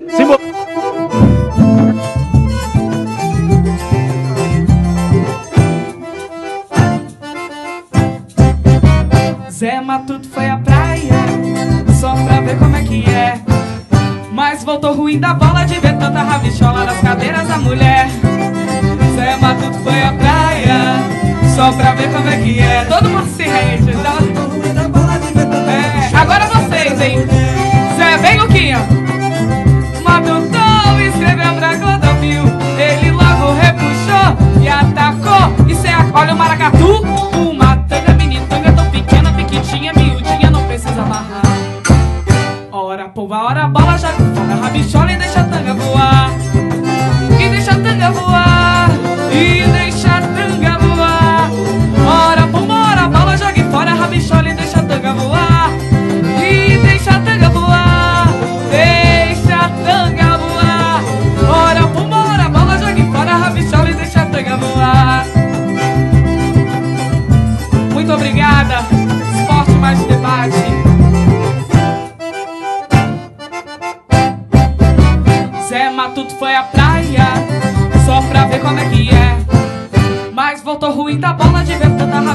Simbora. Zé Matuto foi à praia só pra ver como é que é, mas voltou ruim da bola de ver tanta rabichola nas cadeiras da mulher. Zé Matuto foi à praia só pra ver como é que é. Todo mundo se rende. Agora vocês, hein? Zé, vem, Luquinha. Matutão escreveu pra Clodovil, ele logo repuxou e atacou. Isso é olha o maracatu. Uma tanga, menina, tanga tão pequena, piquitinha, miudinha, não precisa amarrar. Ora pomba, ora bola, joga fora a rabichola e deixa a tanga voar. E deixa a tanga voar. E deixa a tanga voar. Ora pomba, ora bola, joga fora a rabichola e deixa a tanga voar. E deixa a tanga voar. Deixa a tanga voar. Ora pomba, ora bola, joga fora a rabichola e deixa a tanga voar. Muito obrigada. Esporte mais debate. Zé Matuto foi à praia só pra ver como é que é, mas voltou ruim da bola de ver tanta